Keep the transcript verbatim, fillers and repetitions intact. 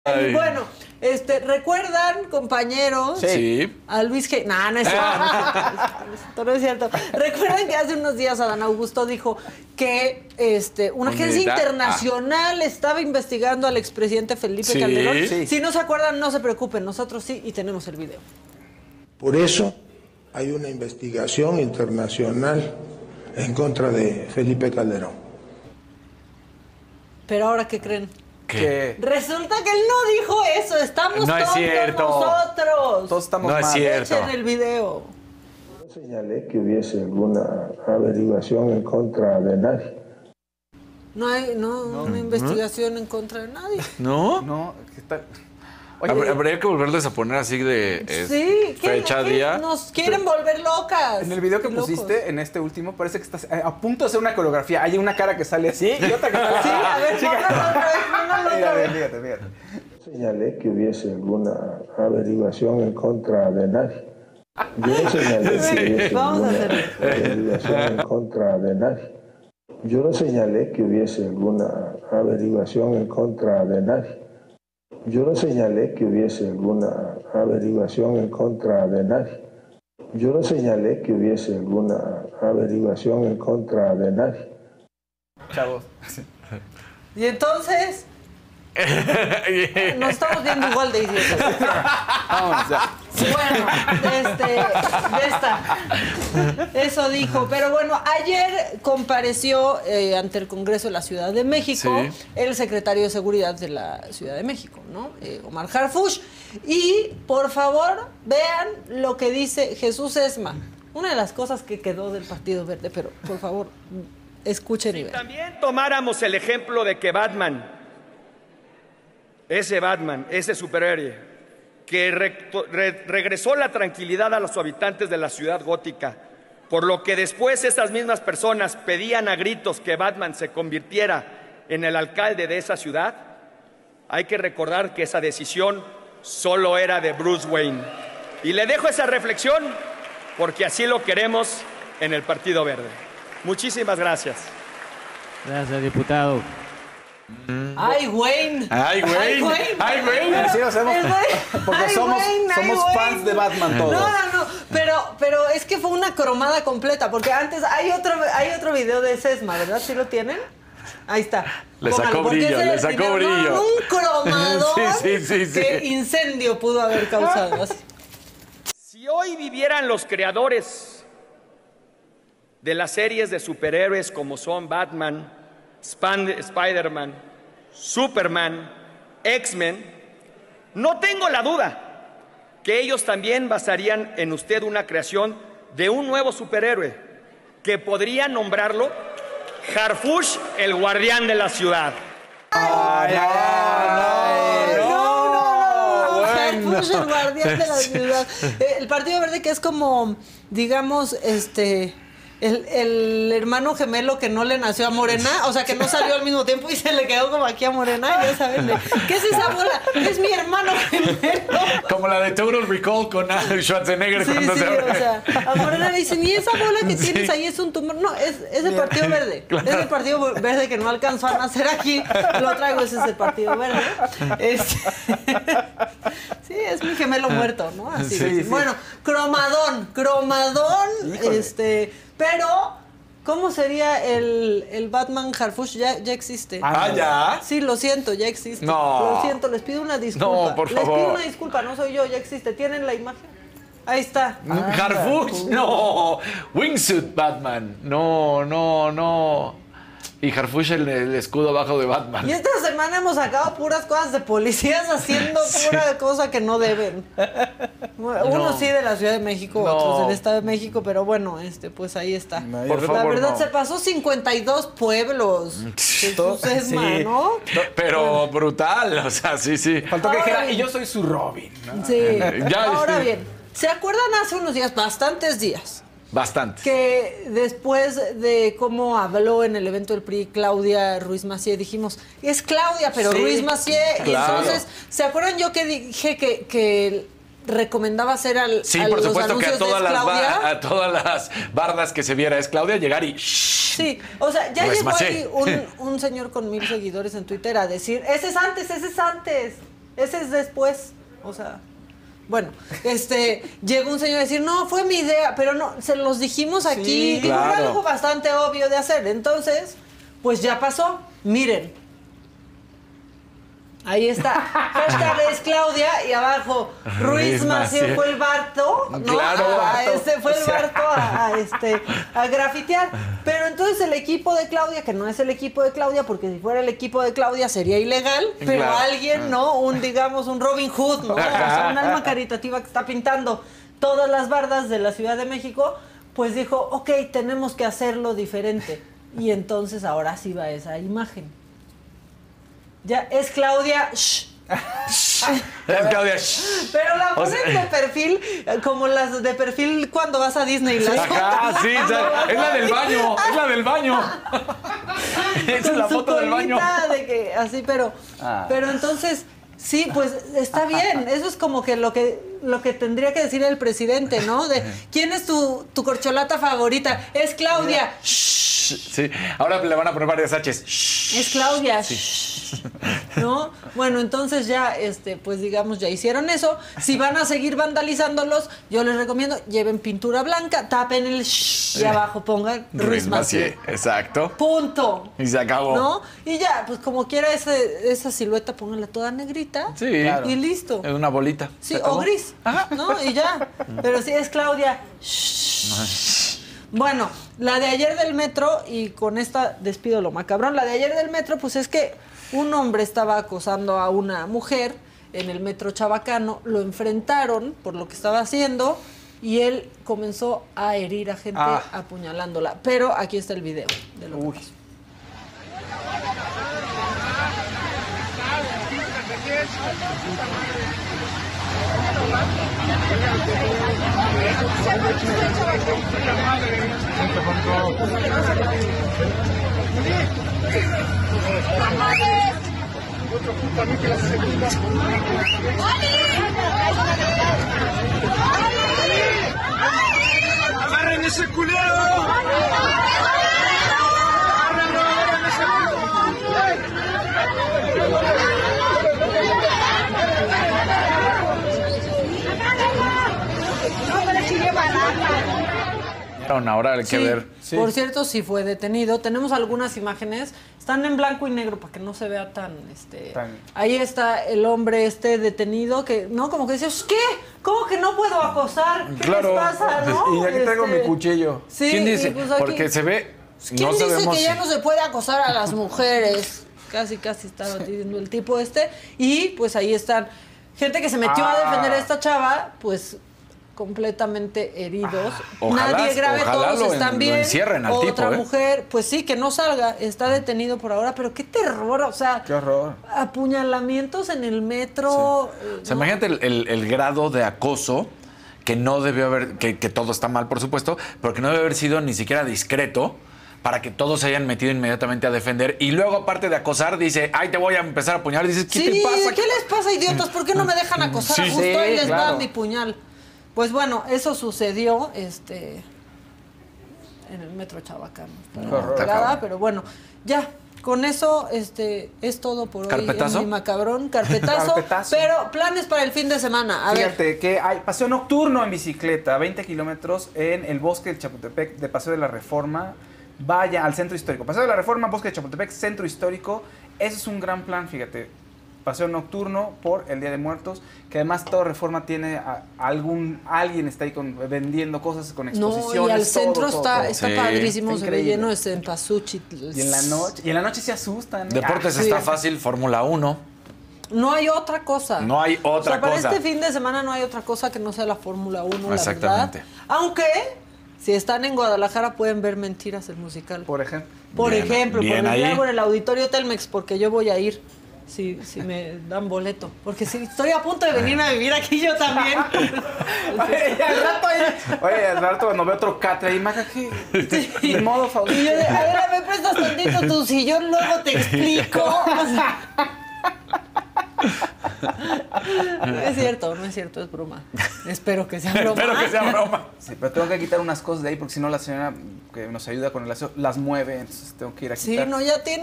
Ay. Bueno, este, ¿recuerdan, compañeros? Sí. A Luis G. No, no es cierto. No, no es cierto. ¿Recuerdan que hace unos días Adán Augusto dijo que este, una agencia internacional ah. estaba investigando al expresidente Felipe sí. Calderón? Sí. Si no se acuerdan, no se preocupen. Nosotros sí y tenemos el video. Por eso hay una investigación internacional en contra de Felipe Calderón. ¿Pero ahora qué creen? ¿Qué? Resulta que él no dijo eso. Estamos no es todos cierto. nosotros. Todos estamos no mal. es cierto. Echen el video. No señalé que hubiese alguna averiguación en contra de nadie. No hay no, no. una investigación ¿no? en contra de nadie. ¿No? No, ¿qué tal? Oye, habría que volverles a poner así de eh, sí, fecha, ¿qué, día. Nos quieren volver locas. En el video que pusiste, locos. en este último, parece que estás a punto de hacer una coreografía. Hay una cara que sale así y otra que sale así. Sí, a ver, póngalo otra vez, póngalo otra vez. Fíjate, fíjate. Señalé que hubiese alguna averiguación en contra de nadie. Yo no señalé sí. que hubiese Vamos alguna a averiguación en contra de nadie. Yo no señalé que hubiese alguna averiguación en contra de nadie. Yo no señalé que hubiese alguna averiguación en contra de nadie. Yo no señalé que hubiese alguna averiguación en contra de nadie. Chavos. Y entonces... Nos estamos viendo igual de idiotas. Vamos, ya. Bueno, este, ya está. Eso dijo. Pero bueno, ayer compareció eh, ante el Congreso de la Ciudad de México sí. el secretario de Seguridad de la Ciudad de México, ¿no? Eh, Omar Harfuch. Y, por favor, vean lo que dice Jesús Esma. Una de las cosas que quedó del Partido Verde, pero, por favor, escuchen y vean. Si también tomáramos el ejemplo de que Batman... Ese Batman, ese superhéroe, que re, re, regresó la tranquilidad a los habitantes de la ciudad gótica, por lo que después estas mismas personas pedían a gritos que Batman se convirtiera en el alcalde de esa ciudad, hay que recordar que esa decisión solo era de Bruce Wayne. Y le dejo esa reflexión porque así lo queremos en el Partido Verde. Muchísimas gracias. Gracias, diputado. ¡Ay, Wayne! ¡Ay, Wayne! ¡Ay, Wayne! Sí, lo hacemos porque ay, somos, Wayne, somos ay, fans Wayne. de Batman todos. No, no, no, pero, pero es que fue una cromada completa, porque antes hay otro, hay otro video de Sesma, ¿verdad? ¿Sí lo tienen? Ahí está. Le sacó brillo, le sacó video, brillo. No, un cromador sí, sí, sí, sí. que incendio pudo haber causado. Así. Si hoy vivieran los creadores de las series de superhéroes como son Batman, Spider-Man, Superman, X-Men, no tengo la duda que ellos también basarían en usted una creación de un nuevo superhéroe que podría nombrarlo Harfuch, el guardián de la ciudad. Ay, no, no, no, no, no. Harfuch, el guardián de la ciudad. El Partido Verde, que es como, digamos, este... El, el hermano gemelo que no le nació a Morena, o sea, que no salió al mismo tiempo y se le quedó como aquí a Morena, ya saben, de, ¿qué es esa bola? Es mi hermano gemelo. Como la de Total Recall con Schwarzenegger sí, cuando sí, se abre. O sea, a Morena le dicen, ¿y esa bola que tienes sí. ahí es un tumor? No, es, es el Partido Verde. Claro. Es el Partido Verde que no alcanzó a nacer aquí. Lo traigo, ese es el Partido Verde. Este... sí, es mi gemelo muerto, ¿no? Así. Sí, sí. Bueno, cromadón, cromadón, Híjole. este... Pero, ¿cómo sería el, el Batman Harfuch? Ya, ya existe. Ah, ¿ya? Sí, lo siento, ya existe. No. Lo siento, les pido una disculpa. No, por les favor. pido una disculpa, no soy yo, ya existe. ¿Tienen la imagen? Ahí está. Ah, Harfuch, no. Wingsuit Batman. No, no, no. Y Harfuch el, el escudo abajo de Batman. Y esta semana hemos sacado puras cosas de policías haciendo pura sí. cosa que no deben. Unos no. sí de la Ciudad de México, no. otros del Estado de México, pero bueno, este, pues ahí está. No, por la favor, verdad no. se pasó cincuenta y dos pueblos. Jesús Esma, sí. ¿no? Pero bueno. brutal, o sea, sí, sí. Faltó que dijera, y yo soy su Robin, ¿no? Sí. ya, Ahora sí. bien, ¿se acuerdan hace unos días, bastantes días? Bastante. Que después de cómo habló en el evento del P R I Claudia Ruiz Massieu, dijimos, es Claudia, pero sí, Ruiz Massieu. Claro. Y entonces, ¿se acuerdan yo que dije que, que recomendaba hacer al, sí, a por los supuesto que a todas, las las a todas las bardas que se viera es Claudia llegar y... Sí, o sea, ya Ruiz llegó Massieu. ahí un, un señor con mil seguidores en Twitter a decir, ese es antes, ese es antes. Ese es después, o sea... Bueno, este, llegó un señor a decir, no, fue mi idea, pero no, se los dijimos aquí. Sí, Digo, claro. era algo bastante obvio de hacer. Entonces, pues ya pasó. Miren. Ahí está. Hashtag es Claudia y abajo Ruiz Massieu fue el Barto, ¿no? Claro. A, a este fue el Barto a, a este a grafitear. Pero entonces el equipo de Claudia, que no es el equipo de Claudia, porque si fuera el equipo de Claudia sería ilegal, pero Claro. alguien, ¿no? Un, digamos, un Robin Hood, ¿no? O sea, un alma caritativa que está pintando todas las bardas de la Ciudad de México, pues dijo, ok, tenemos que hacerlo diferente. Y entonces ahora sí va esa imagen. Ya, es Claudia. Shh. Es Claudia. shh. Pero la O ponen sea- de perfil, eh, como las de perfil cuando vas a Disneyland. Ajá, sí, o sea, es la del baño, es la del baño. Esa es Con la su foto del baño. colita de que así, pero, Ah. pero entonces, sí, pues está bien. Eso es como que lo que lo que tendría que decir el presidente, ¿no? De ¿quién es tu, tu corcholata favorita? Es Claudia. Shh, sí, ahora le van a poner varias H's. Shh. Es Claudia. Shh. ¿No? Bueno, entonces ya, este, pues digamos, ya hicieron eso. Si van a seguir vandalizándolos, yo les recomiendo, lleven pintura blanca, tapen el shh, y abajo pongan Ruiz Ruiz Massieu. Massieu, exacto. Punto. Y se acabó. ¿No? Y ya, pues como quiera ese, esa silueta, pónganla toda negrita. Sí. Claro. Y listo. Es una bolita. Sí, Se o acabó. gris. ¿No? Y ya. Pero sí es Claudia. Shh. Bueno, la de ayer del metro, y con esta despido lo macabrón, la de ayer del metro, pues es que un hombre estaba acosando a una mujer en el metro Chabacano, lo enfrentaron por lo que estaba haciendo y él comenzó a herir a gente Ah. apuñalándola. Pero aquí está el video de lo que Uy. pasó. ¡Agarren ese culero! Ahora hay que Sí, ver. Sí. Por cierto, sí fue detenido. Tenemos algunas imágenes. Están en blanco y negro para que no se vea tan, este. Tan- Ahí está el hombre este detenido que, no, como que dices, ¿qué? ¿Cómo que no puedo acosar? ¿Qué Claro. les pasa, no? Y aquí traigo Este, mi cuchillo. Sí, ¿Quién dice? y pues aquí- Porque se ve. ¿Quién no dice sabemos que ya si- no se puede acosar a las mujeres? Casi, casi estaba diciendo el tipo este. Y pues ahí están gente que se metió a Ah. defender a esta chava, pues completamente heridos. Ojalá- Nadie grave, ojalá todos lo en- están lo bien. encierren al Otra tipo, ¿eh? mujer, pues sí, que no salga, está detenido por ahora, pero qué terror, o sea, Qué horror. apuñalamientos en el metro. eh, O sea, ¿no? imagínate el, el- el grado de acoso que no debió haber, que, que todo está mal, por supuesto, pero que no debe haber sido ni siquiera discreto para que todos se hayan metido inmediatamente a defender. Y luego, aparte de acosar, dice, ay, te voy a empezar a apuñalar. Dices, ¿qué Sí, te pasa? ¿qué les pasa, idiotas? ¿Por qué no me dejan acosar? Sí, Justo sí, ahí les claro. va mi puñal. Pues bueno, eso sucedió este en el metro Chabacano. Está Qué horror. pegada, pero bueno, ya. Con eso este es todo por hoy. ¿Carpetazo? En Mi Macabrón, carpetazo, Carpetazo. Pero planes para el fin de semana. A ver. Fíjate que hay paseo nocturno en bicicleta, veinte kilómetros en el bosque de Chapultepec, de Paseo de la Reforma. Vaya al centro histórico. Paseo de la Reforma, bosque de Chapultepec, centro histórico. Ese es un gran plan, fíjate. Paseo nocturno por el Día de Muertos, que además toda Reforma tiene a- algún, alguien está ahí con, vendiendo cosas con exposiciones. No, y al todo, centro todo, está, todo. está Sí. padrísimo, Está se ve increíble. lleno de cempasúchil. Y en la noche, y en la noche se asustan. ¿eh? Deportes Ah, está sí. fácil, Fórmula uno. No hay otra cosa. No hay otra o sea, para cosa. este fin de semana no hay otra cosa que no sea la Fórmula uno, la Exactamente. verdad. Aunque, si están en Guadalajara, pueden ver Mentiras, el musical. Por ejemplo. Por Bien, ejemplo, bien por ahí. algo en el Auditorio Telmex, porque yo voy a ir. Si, si me dan boleto. Porque si estoy a punto de venirme a vivir aquí yo también. Oye, al rato, ahí- oye, al rato cuando veo otro catre ahí, maja, ¿qué? Ni modo, Fausto. Y yo de, a ver, me prestas tantito tu sillón, luego te explico. O sea, no es cierto, no es cierto, es broma. Espero que sea broma. Espero que sea broma. Sí, pero tengo que quitar unas cosas de ahí porque si no la señora que nos ayuda con el aseo las mueve, entonces tengo que ir a Sí, quitar. no, ya tiene